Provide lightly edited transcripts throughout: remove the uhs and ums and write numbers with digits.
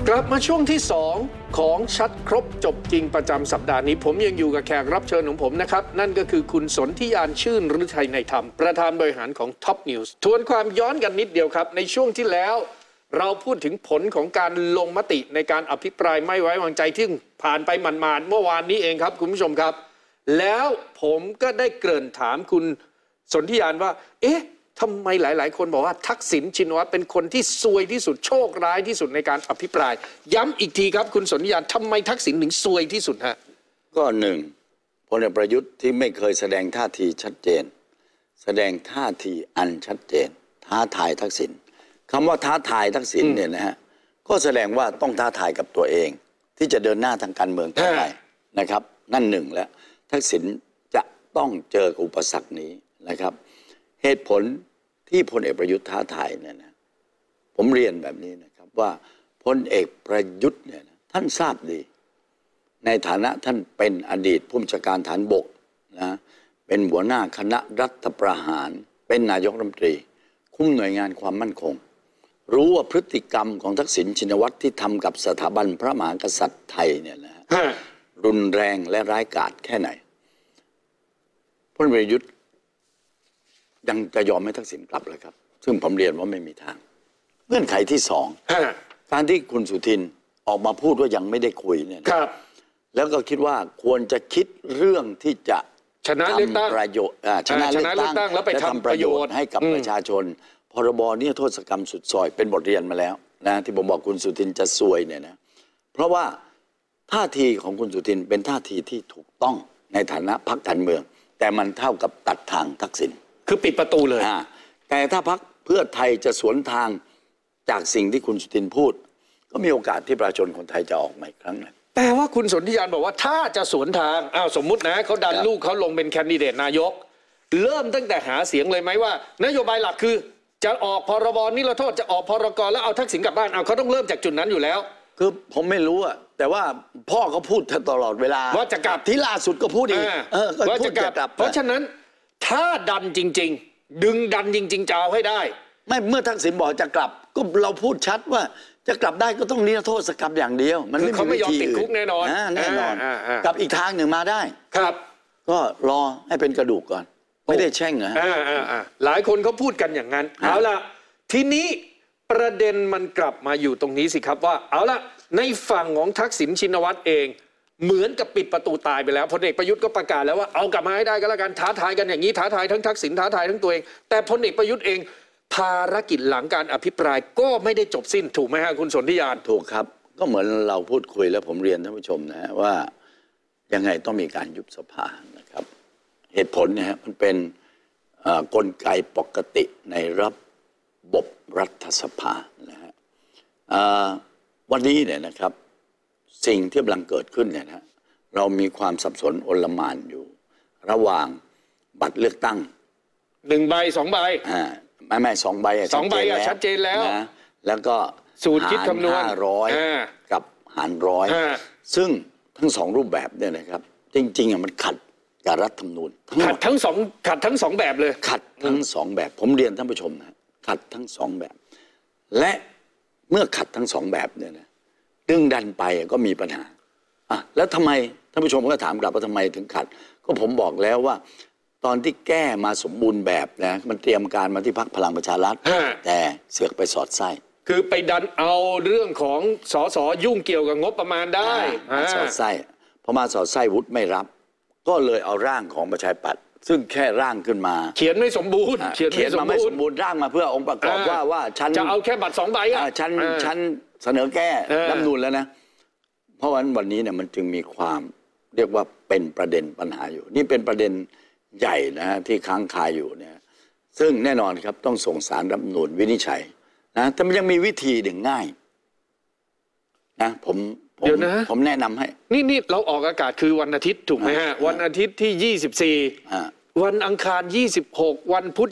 กลับมาช่วงที่2ของชัดครบจบจริงประจำสัปดาห์นี้ผมยังอยู่กับแขกรับเชิญของผมนะครับนั่นก็คือคุณสนธิยานชื่นฤทัยในธรรมประธานบริหารของ Top News ทวนความย้อนกันนิดเดียวครับในช่วงที่แล้วเราพูดถึงผลของการลงมติในการอภิปรายไม่ไว้วางใจที่ผ่านไปหมาดๆเมื่อวานนี้เองครับคุณผู้ชมครับแล้วผมก็ได้เกริ่นถามคุณสนธิยานว่าทำไมหลายๆคนบอกว่าทักษิณชินวัตรเป็นคนที่ซวยที่สุดโชคร้ายที่สุดในการอภิปรายย้ำอีกทีครับคุณสนธิยานทำไมทักษิณถึงซวยที่สุดฮะก็หนึ่งพลเอกประยุทธ์ที่ไม่เคยแสดงท่าทีชัดเจนแสดงท่าทีอันชัดเจนท้าทายทักษิณคำว่าท้าทายทักษิณเนี่ยนะฮะก็แสดงว่าต้องท้าทายกับตัวเองที่จะเดินหน้าทางการเมืองต่อไปนะครับนั่นหนึ่งแล้วทักษิณจะต้องเจออุปสรรคนี้นะครับเหตุผลที่พลเอกประยุทธ์ท้าทายเนี่ยนะผมเรียนแบบนี้นะครับว่าพลเอกประยุทธ์เนี่ยนะท่านทราบดีในฐานะท่านเป็นอดีตผู้บัญชาการฐานบกนะเป็นหัวหน้าคณะรัฐประหารเป็นนายกรัฐมนตรีคุมหน่วยงานความมั่นคงรู้ว่าพฤติกรรมของทักษิณชินวัตรที่ทำกับสถาบันพระมหากษัตริย์ไทยเนี่ยนะรุนแรงและร้ายกาจแค่ไหนพลเอกประยุทธ์ยังจะยอมให้ทักษิณกลับเลยครับซึ่งผมเรียนว่าไม่มีทางเงื่อนไขที่สองการที่คุณสุทินออกมาพูดว่ายังไม่ได้คุยเนี่ยแล้วก็คิดว่าควรจะคิดเรื่องที่จะชนะเลือกตั้งประโยชน์ชนะเลือกตั้งแล้วไปทำประโยชน์ให้กับประชาชนพรบเนี่ยโทษกรรมสุดซอยเป็นบทเรียนมาแล้วนะที่ผมบอกคุณสุทินจะซวยเนี่ยนะเพราะว่าท่าทีของคุณสุทินเป็นท่าทีที่ถูกต้องในฐานะพรรคการเมืองแต่มันเท่ากับตัดทางทักษิณคือปิดประตูเลยแต่ถ้าพรรคเพื่อไทยจะสวนทางจากสิ่งที่คุณสุทินพูดก็มีโอกาสที่ประชาชนคนไทยจะออกมาอีกครั้งนึงแปลว่าคุณสนธิยานบอกว่าถ้าจะสวนทางสมมุตินะเขาดันลูกเขาลงเป็นแคนดิเดตนายกเริ่มตั้งแต่หาเสียงเลยไหมว่านโยบายหลักคือจะออกพรบนิรโทษจะออกพรกแล้วเอาทักษิณกลับบ้านเขาต้องเริ่มจากจุดนั้นอยู่แล้วคือผมไม่รู้อะแต่ว่าพ่อเขาพูดตลอดเวลาว่าจะกลับที่ล่าสุดก็พูดอีกว่าจะกลับเพราะฉะนั้นถ้าดันจริงๆดึงดันจริงๆจะเอาให้ได้ไม่เมื่อทักษิณบอกจะกลับก็เราพูดชัดว่าจะกลับได้ก็ต้องนิรโทษกรรมอย่างเดียวมันเขาไม่ยอมติดคุกแน่นอนแน่นอนกับอีกทางหนึ่งมาได้ครับก็รอให้เป็นกระดูกก่อนไม่ได้แช่งนะหลายคนเขาพูดกันอย่างนั้นเอาล่ะทีนี้ประเด็นมันกลับมาอยู่ตรงนี้สิครับว่าเอาล่ะในฝั่งของทักษิณชินวัตรเองเหมือนกับปิดประตูตายไปแล้วพลเอกประยุทธ์ก็ประกาศแล้วว่าเอากลับมาให้ได้ก็แล้วกันท้าทายกันอย่างนี้ท้าทายทั้งทักษิณท้าทายทั้งตัวเองแต่พลเอกประยุทธ์เองภารกิจหลังการอภิปรายก็ไม่ได้จบสิ้นถูกไหมฮะคุณสนธิยานถูกครับก็เหมือนเราพูดคุยแล้วผมเรียนท่านผู้ชมนะฮะว่ายังไงต้องมีการยุบสภานะครับเหตุผลเนี่ยมันเป็นกลไกปกติในระบบรัฐสภานะฮะวันนี้เนี่ยนะครับสิ่งที่กำลังเกิดขึ้นเนี่ยนะเรามีความสับสนโอลหม่านอยู่ระหว่างบัตรเลือกตั้ง 1 ใบ 2 ใบไม่2 ใบ 2 ใบชัดเจนแล้วนะแล้วก็สูตรคิดคำนวณ 500กับหาร100ซึ่งทั้ง2รูปแบบเนี่ยนะครับจริงๆมันขัดกับรัฐธรรมนูญขัดทั้ง2แบบเลยขัดทั้ง2แบบผมเรียนท่านผู้ชมนะขัดทั้ง2แบบและเมื่อขัดทั้ง2แบบเนี่ยนะดึงดันไปก็มีปัญหาแล้วทำไมท่านผู้ชมก็ถามกลับว่าทำไมถึงขัดก็ผมบอกแล้วว่าตอนที่แก้มาสมบูรณ์แบบนะมันเตรียมการมาที่พรรคพลังประชารัฐแต่เสือกไปสอดไส้คือไปดันเอาเรื่องของสสยุ่งเกี่ยวกับงบประมาณได้สอดไส้พอมาสอดไส้วุฒิไม่รับก็เลยเอาร่างของประชาธิปัตย์ซึ่งแค่ร่างขึ้นมาเขียนไม่สมบูรณ์เขียนมาไม่สมบูรณ์ร่างมาเพื่อองค์ประกอบว่าฉันจะเอาแค่บัตร2 ใบฉันเสนอแก้รัฐธรรมนูญแล้วนะเพราะวันนี้เนี่ยมันจึงมีความเรียกว่าเป็นประเด็นปัญหาอยู่นี่เป็นประเด็นใหญ่นะฮะที่ค้างคาอยู่เนี่ยซึ่งแน่นอนครับต้องส่งสารรัฐธรรมนูญวินิจฉัยนะแต่มันยังมีวิธีหนึ่งง่ายนะผมแนะนำให้นี่เราออกอากาศคือวันอาทิตย์ถูกไหมฮะวันอาทิตย์ที่24วันอังคาร26วันพุธ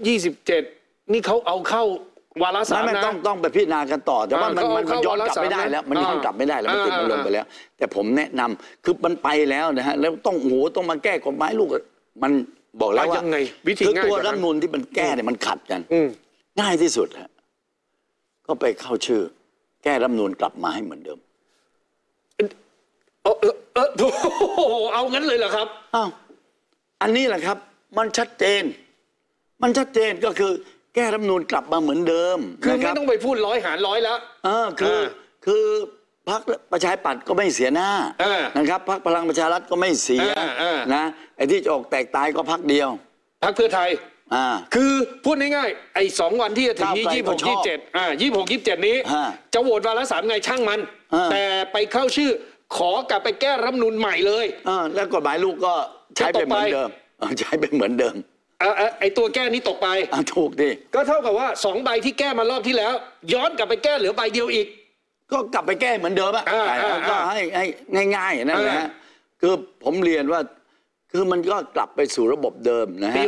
27นี่เขาเอาเข้าวาระ3นะต้องไปพิจารณากันต่อแต่ว่ามันย้อนกลับไม่ได้แล้วมันย้อนกลับไม่ได้แล้วมันติดมันลงไปแล้วแต่ผมแนะนำคือมันไปแล้วนะฮะแล้วต้องมาแก้กฎหมายลูกมันบอกแล้วว่าคือตัวรัฐธรรมนูญที่มันแก้เนี่ยมันขัดกันง่ายที่สุดฮะก็ไปเข้าชื่อแก้รัฐธรรมนูญกลับมาให้เหมือนเดิมเอางั้นเลยเหรอครับอ้าวอันนี้แหละครับมันชัดเจนก็คือแก้รัฐธรรมนูญกลับมาเหมือนเดิมคือนะคไม่รับต้องไปพูด100 หาร 100แล้วคือพรรคประชาธิปัตย์ก็ไม่เสียหน้านะครับพรรคพลังประชารัฐก็ไม่เสียนะไอ้ที่จะออกแตกตายก็พรรคเดียวพรรคเพื่อไทยคือพูดง่ายๆไอ้2 วันที่จะถึงนี้26 27นี้จะโหวตวาระ 3ไงช่างมันแต่ไปเข้าชื่อขอกลับไปแก้รัฐธรรมนูญใหม่เลยแล้วกฎหมายลูกก็ใช้ไปเหมือนเดิมใช้ไปเหมือนเดิมไอ้ตัวแก้นี้ตกไปถูกดิก็เท่ากับว่า2 ใบที่แก้มารอบที่แล้วย้อนกลับไปแก้เหลือใบเดียวอีกก็กลับไปแก้เหมือนเดิมก็ให้ง่ายๆนั่นแหละคือผมเรียนว่าคือมันก็กลับไปสู่ระบบเดิมนะฮะปี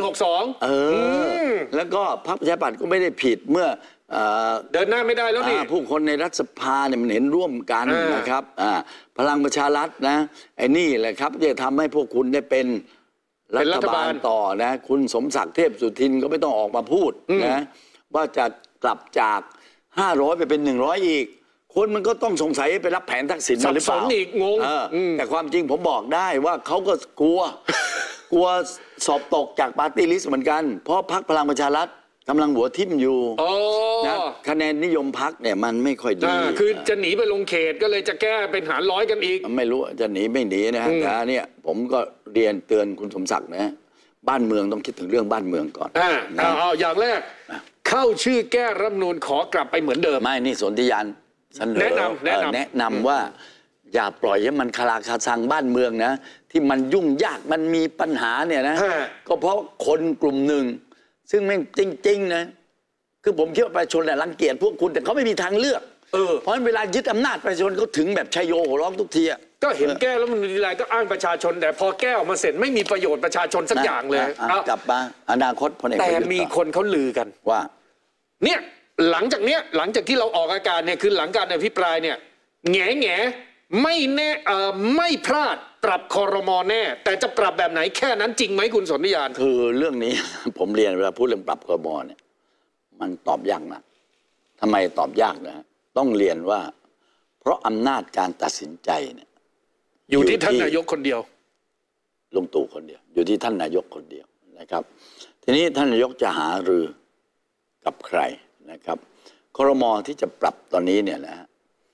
62 แล้วก็พรรคประชาธิปัตย์ก็ไม่ได้ผิดเมื่อเดินหน้าไม่ได้แล้วนี่ผู้คนในรัฐสภาเนี่ยมันเห็นร่วมกันนะครับพลังประชารัฐนะไอ้นี่แหละครับจะทำให้พวกคุณได้เป็นรัฐบาลต่อนะคุณสมศักดิ์เทพสุทินก็ไม่ต้องออกมาพูดนะว่าจะกลับจาก500ไปเป็น100อีกคนมันก็ต้องสงสัยไปรับแผนทักษิณหรือเปล่าอีกงงแต่ความจริงผมบอกได้ว่าเขาก็กลัวสอบตกจากปาร์ตี้ลิสต์เหมือนกันเพราะพรรคพลังประชารัฐกำลังหัวทิ่มอยู่นะคะแนนนิยมพรรคเนี่ยมันไม่ค่อยดีคือจะหนีไปลงเขตก็เลยจะแก้เป็นหาร100กันอีกไม่รู้จะหนีไม่หนีนะแต่เนี่ยผมก็เรียนเตือนคุณสมศักดิ์นะบ้านเมืองต้องคิดถึงเรื่องบ้านเมืองก่อนเอาอย่างแรกเข้าชื่อแก้รัฐธรรมนูญขอกลับไปเหมือนเดิมไม่นี่สนธิยานแนะนำว่าอย่าปล่อยให้มันคลาคาซังบ้านเมืองนะที่มันยุ่งยากมันมีปัญหาเนี่ยนะก็เพราะคนกลุ่มหนึ่งซึ่งแม่งจริงๆนะคือผมคิดว่าประชาชนรังเกียจพวกคุณแต่เขาไม่มีทางเลือกเพราะเวลายึดอำนาจประชาชนเขาถึงแบบชัยโยโห่ร้องทุกทีก็เห็นแก้แล้วมันทีไรก็อ้างประชาชนแต่พอแก้ออกมาเสร็จไม่มีประโยชน์ประชาชนสักอย่างเลยกลับมาอนาคตพลเอกประยุทธ์แต่มีคนเขาลือกันว่าเนี่ยหลังจากที่เราออกอาการเนี่ยคือหลังการอภิปรายเนี่ยแง่ไม่แน่ไม่พลาดปรับครม.แน่แต่จะปรับแบบไหนแค่นั้นจริงไหมคุณสนธิยานคือเรื่องนี้ ผมเรียนเวลาพูดเรื่องปรับครม.เนี่ยมันตอบยากนะทำไมตอบยากนะต้องเรียนว่าเพราะอำนาจการตัดสินใจเนี่ยอยู่ที่ท่านนายกคนเดียวลุงตู่คนเดียวอยู่ที่ท่านนายกคนเดียวนะครับทีนี้ท่านนายกจะหารือกับใครนะครับครม.ที่จะปรับตอนนี้เนี่ยนะฮะ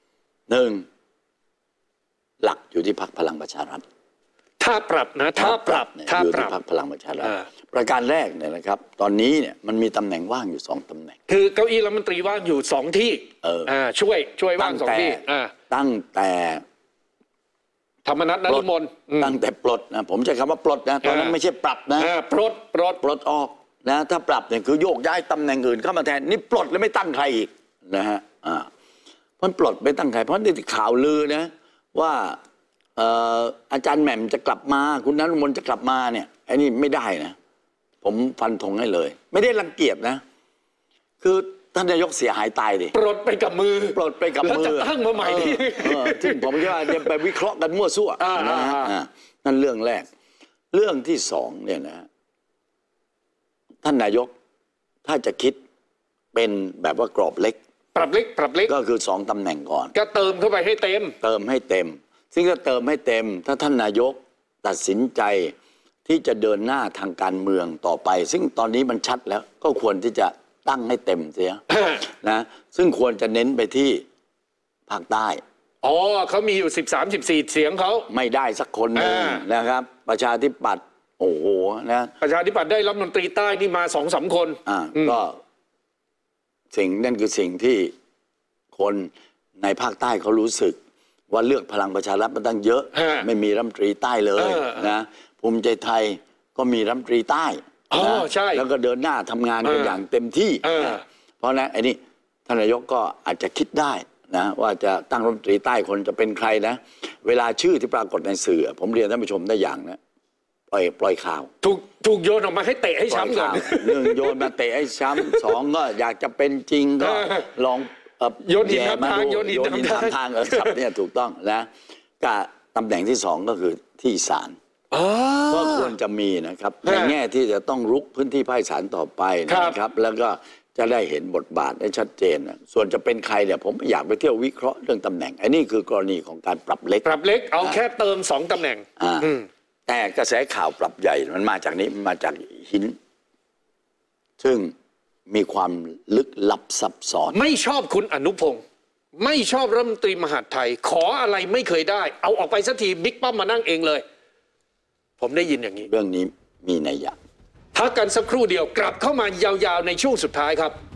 1หลักอยู่ที่พรรคพลังประชารัฐถ้าปรับนะถ้าปรับอยู่ที่พรรคพลังประชารัฐประการแรกเนี่ยนะครับตอนนี้เนี่ยมันมีตำแหน่งว่างอยู่2 ตำแหน่งคือเก้าอี้รัฐมนตรีว่างอยู่2 ที่ช่วยว่าง2 ที่ตั้งแต่ธรรมนัส นฤมลตั้งแต่ปลดนะผมใช้คำว่าปลดนะตอนนั้นไม่ใช่ปรับนะปลดออกนะถ้าปรับเนี่ยคือโยกย้ายตำแหน่งอื่นเข้ามาแทนนี่ปลดแล้วไม่ตั้งใครอีกนะฮะเพราะปลดไม่ตั้งใครเพราะในข่าวลือนะว่าอาจารย์แหม่มจะกลับมาคุณนฤมลจะกลับมาเนี่ยไอ้นี่ไม่ได้นะผมฟันธงให้เลยไม่ได้รังเกียจนะคือท่านนายกเสียหายตายดิปลดไปกับมือแล้วจะตั้งมาใหม่ที่ซึ่งผมคิดว่าจะไปวิเคราะห์กันมั่วซั่วนะฮะนั่นเรื่องแรกเรื่องที่2เนี่ยนะท่านนายกถ้าจะคิดเป็นแบบว่ากรอบเล็กปรับเล็กก็คือ2 ตำแหน่งก่อนก็เติมเข้าไปให้เต็มซึ่งจะเติมให้เต็มถ้าท่านนายกตัดสินใจที่จะเดินหน้าทางการเมืองต่อไปซึ่งตอนนี้มันชัดแล้วก็ควรที่จะตั้งให้เต็มเสียนะซึ่งควรจะเน้นไปที่ภาคใต้เขามีอยู่13-14เสียงเขาไม่ได้สักคนหนึ่งนะครับประชาธิปัตย์โอ้โหนะประชาธิปัตย์ได้รัฐมนตรีใต้นี่มา2-3 คนก็นั่นคือสิ่งที่คนในภาคใต้เขารู้สึกว่าเลือกพลังประชารัฐมาตั้งเยอะไม่มีรัฐมนตรีใต้เลยนะภูมิใจไทยก็มีรัฐมนตรีใต้ใช่แล้วก็เดินหน้าทำงานกันอย่างเต็มที่เพราะนั้นไอ้นี่ท่านนายกก็อาจจะคิดได้นะว่าจะตั้งรัฐมนตรีใต้คนจะเป็นใครนะเวลาชื่อที่ปรากฏในสื่อผมเรียนท่านผู้ชมได้อย่างนะปล่อยข่าวถูกโยนออกมาให้เตะให้ช้ำก่อน 1โยนมาเตะให้ช้ำ2ก็อยากจะเป็นจริงก็ลองโยนหินทางโยนหินทางครับเนี่ยถูกต้องนะกับตำแหน่งที่2ก็คือที่อีสานก็ควรจะมีนะครับในแง่ที่จะต้องรุกพื้นที่ภาคอีสานต่อไปนะครับแล้วก็จะได้เห็นบทบาทได้ชัดเจนนะส่วนจะเป็นใครเนี่ยผมไม่อยากไปเที่ยววิเคราะห์เรื่องตำแหน่งอันนี้คือกรณีของการปรับเล็กปรับเล็กเอาแค่เติม2ตำแหน่งแต่กระแสข่าวปรับใหญ่มันมาจากนี้มาจากหิน ซึ่งมีความลึกลับซับซ้อนไม่ชอบคุณอนุพงศ์ไม่ชอบรัฐมนตรีมหาดไทย ขออะไรไม่เคยได้ เอาออกไปสักทีบิ๊กป้อมมานั่งเองเลย ผมได้ยินอย่างนี้เรื่องนี้มีนัยยะพักกันสักครู่เดียวกลับเข้ามายาวๆในช่วงสุดท้ายครับ